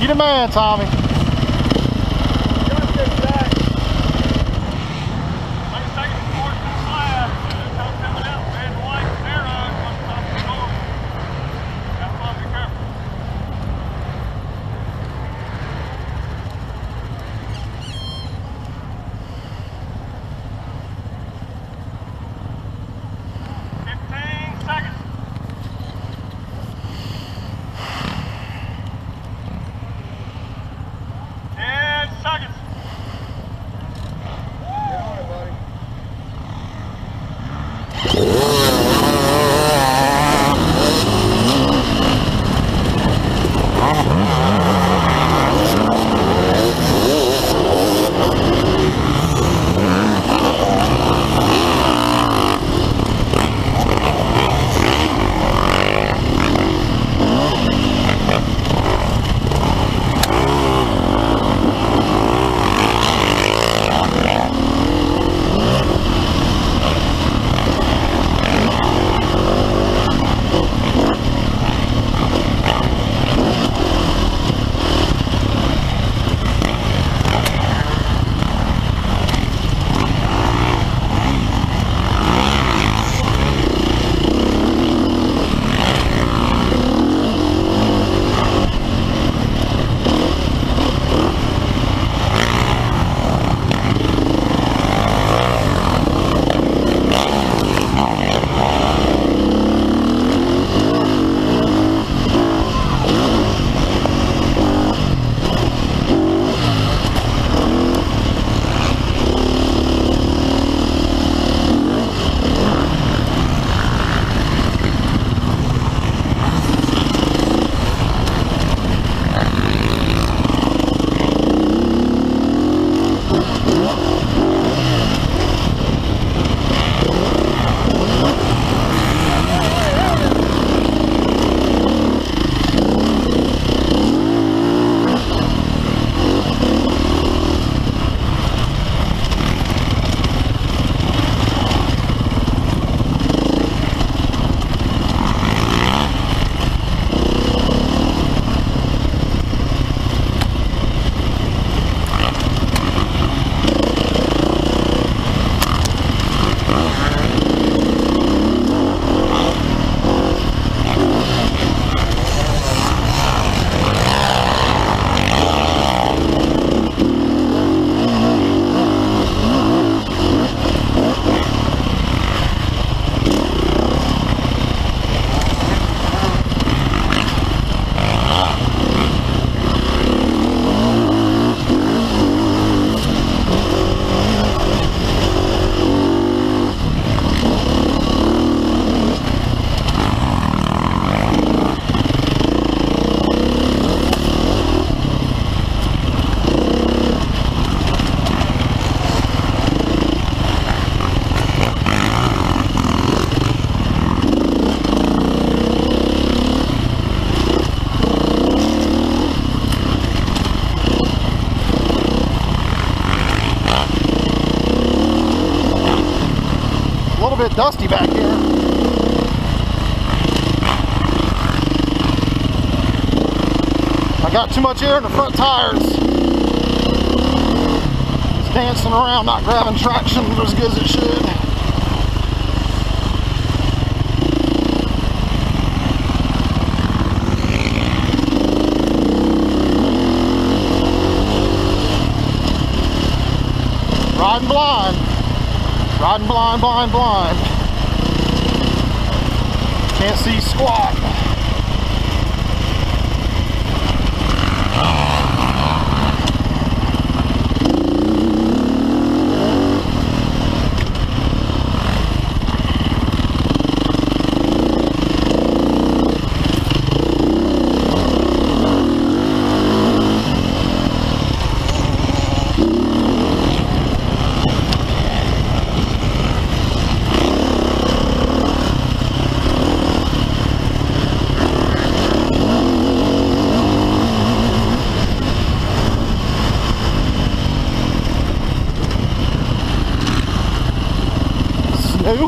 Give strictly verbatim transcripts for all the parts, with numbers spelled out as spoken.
You the man, Tommy. A little bit dusty back here. I got too much air in the front tires. It's dancing around, not grabbing traction as good as it should. Riding blind. Riding blind, blind, blind. Can't see squat. New.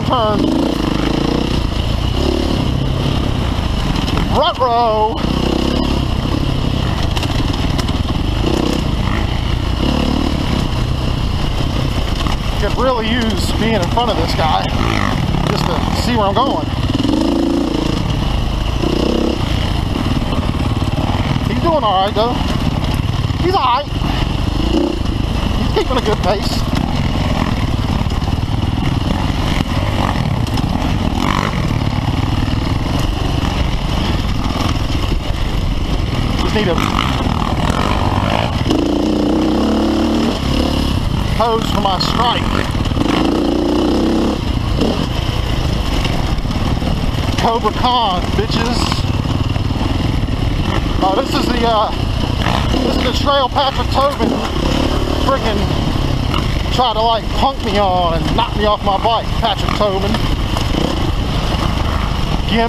turn. Front row. Could really use being in front of this guy just to see where I'm going. He's doing all right though. He's all right. He's keeping a good pace. Just need a hose for my strike. Cobra Con, bitches. Uh, this is the uh, this is the trail Patrick Tobin freaking tried to like punk me on and knock me off my bike. Patrick Tobin, gimp.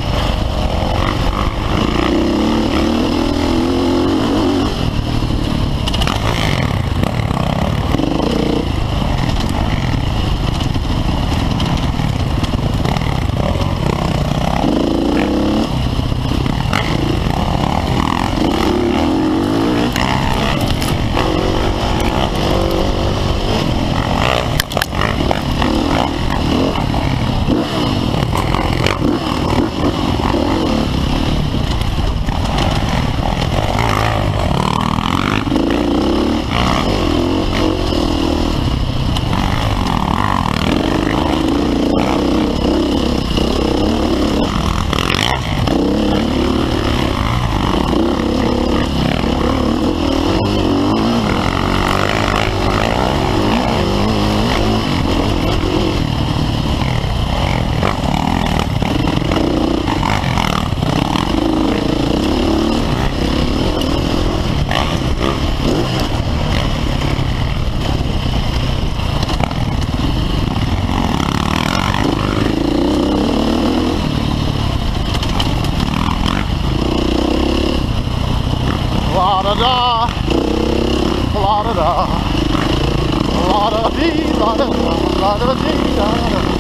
La da da, la da da, la da dee, la da da, la da dee, la da da.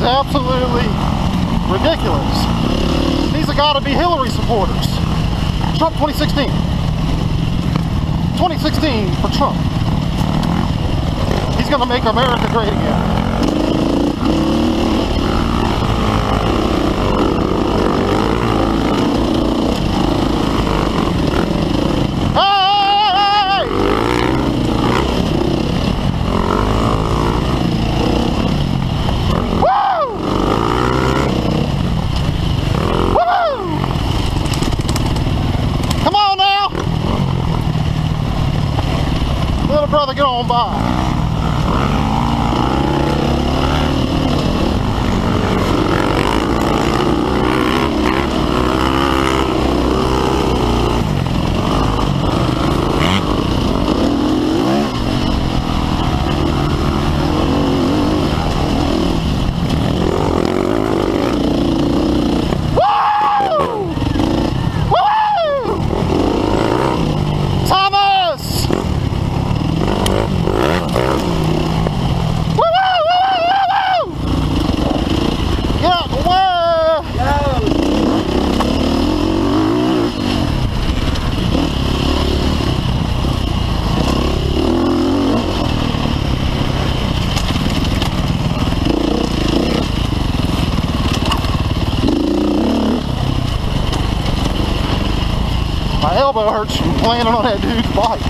absolutely ridiculous. These have got to be Hillary supporters. Trump twenty sixteen. twenty sixteen for Trump. He's going to make America great again. Brother, get on by. My elbow hurts from landing on that dude's bike.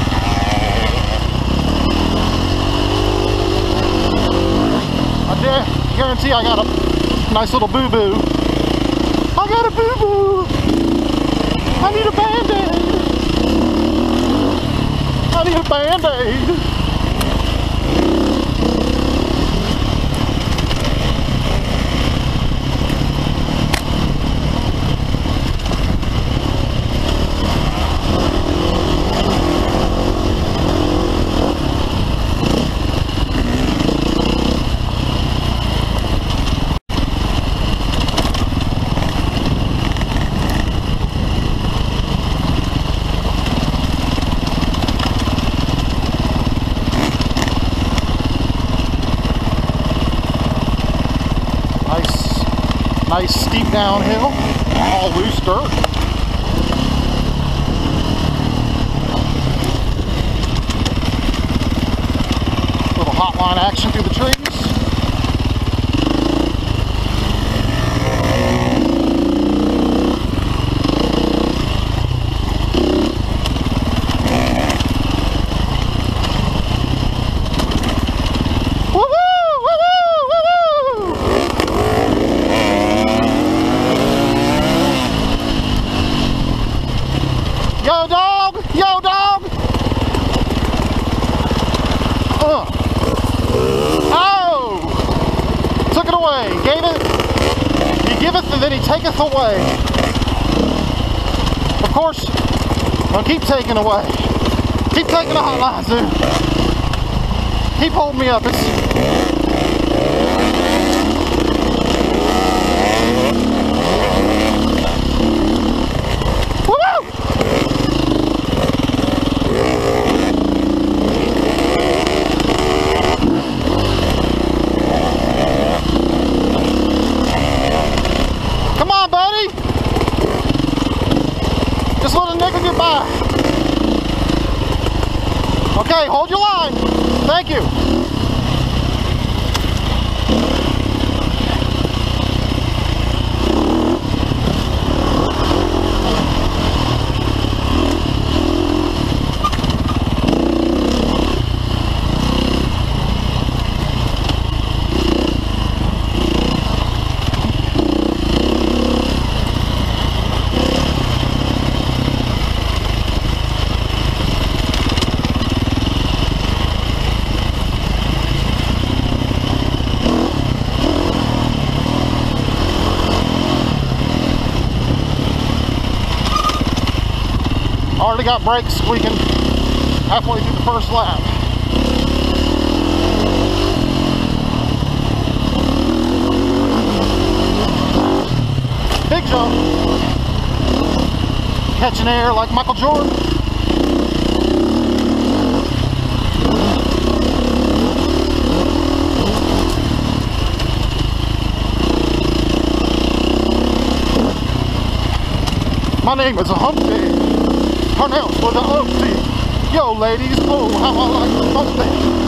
I dare, guarantee I got a nice little boo-boo. I got a boo-boo. I need a Band-Aid. I need a Band-Aid. Nice steep downhill, all loose dirt. Little hotline action through the trees. Yo, dog! Yo, dog! Uh. Oh! Took it away. Gave it. He giveth and then he taketh away. Of course, I'll keep taking away. Keep taking the hotlines, dude. Keep holding me up. It's... Just let a nigga get by. Okay, hold your line. Thank you. Already got brakes squeaking halfway through the first lap. Big jump. Catching air like Michael Jordan. My name is Humpty, pronounced with a umpty. Yo ladies, oh how I like the Humpty.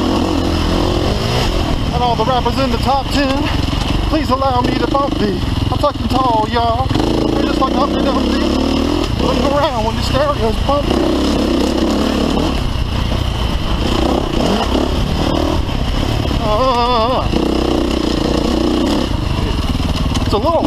And all the rappers in the top ten, please allow me to bump thee. I'm fucking tall, y'all. You're just like Humpty Dumpty. Look around when the stereo's bumping. Uh, it's a little.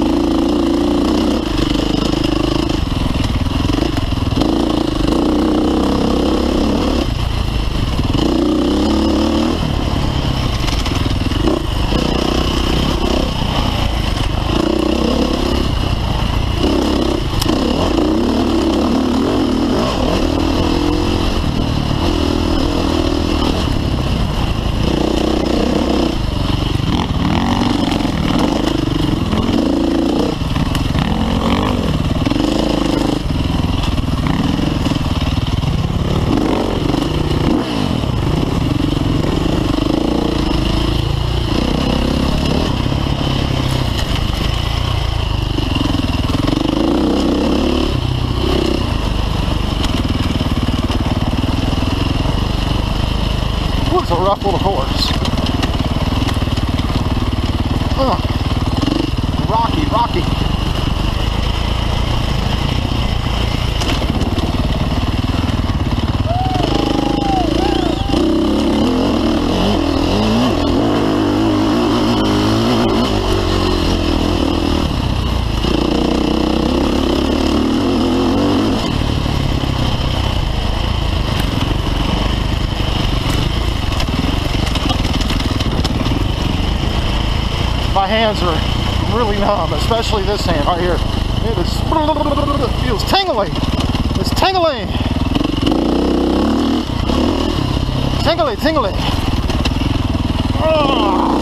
It's a rough little course. Uh, rocky, rocky. My hands are really numb, especially this hand right here. It is, it feels tingly. It's tingly. Tingly, tingly. Ugh.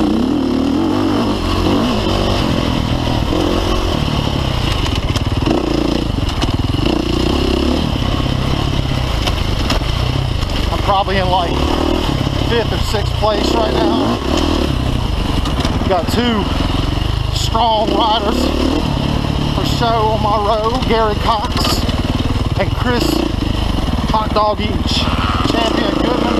I'm probably in like fifth or sixth place right now. Got two strong riders for show on my row, Gary Cox and Chris Hot Dog Each, Champion Goodman.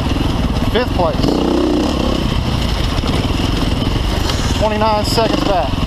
Fifth place. twenty-nine seconds back.